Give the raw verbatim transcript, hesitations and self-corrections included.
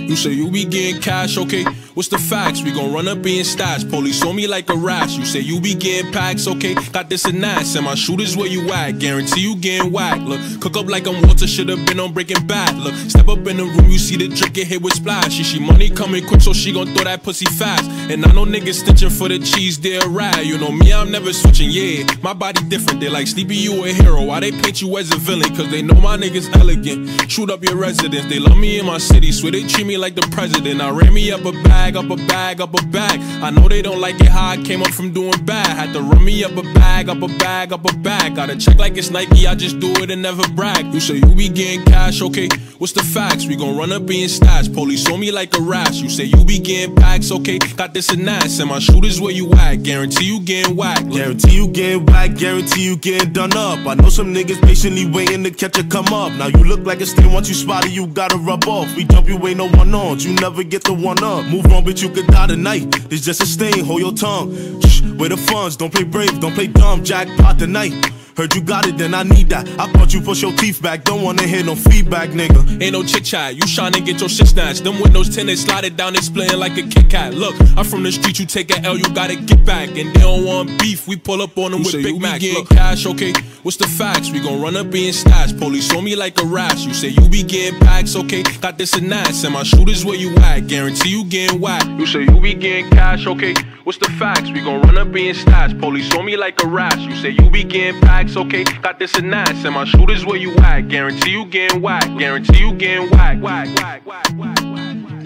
You say you be getting cash, okay? What's the facts? We gon' run up in stats. Police on me like a rash. You say you be getting packs, okay? Got this and that. Send my shooters where you at. Guarantee you getting whacked. Look, cook up like I'm Walter. Should've been on Breaking Bad. Look, step up in the room, you see the drink get hit with splash. She, she money coming quick, so she gon' throw that pussy fast. And I know niggas stitching for the cheese, they're a rat. You know me, I'm never switching, yeah. My body different. They like Sleepy, you a hero. Why they paint you as a villain? Cause they know my niggas elegant. Shoot up your residence. They love me in my city. Swear they treat me like the president. I ran me up a bag, up a bag, up a bag. I know they don't like it how I came up from doing bad. Had to run me up a bag, up a bag, up a bag. Gotta check like it's Nike, I just do it and never brag. You say you be getting cash, okay? What's the facts? We gon' run up in stats. Police on me like a rash. You say you be getting packs, okay? Got this and that. Send my shooters where you at. Guarantee you getting whacked. Guarantee you getting whacked, guarantee you getting done up. I know some niggas patiently waiting to catch a come up. Now you look like a stain, once you spotted you gotta rub off. We jump, you ain't no one on, you never get the one up. Move on, bitch, you could die tonight. This just a stain, hold your tongue. Shh, where the funds, don't play brave, don't play dumb. Jackpot tonight. Heard you got it, then I need that. I thought you push your teeth back, don't wanna hear no feedback, nigga. Ain't no chit chat, you tryna get your shit snatched. Them windows tinted, slide it down, they splitting like a Kit Kat. Look, I'm from the street, you take a L, you gotta get back. And they don't want beef, we pull up on them with Big Macs. You say you be getting cash, okay? What's the facts? We gon' run up in stats. Police on me like a rash. You say you be getting packs, okay? Got this and that. Send my shooters where you at. Guarantee you getting whacked. You say you be getting cash, okay? What's the facts? We gon' run up in stats. Police on me like a rash. You say you be getting packs, okay? Got this and that. Send my shooters where you at. Guarantee you getting whacked. Guarantee you getting whacked. Whack, whack, whack, whack, whack.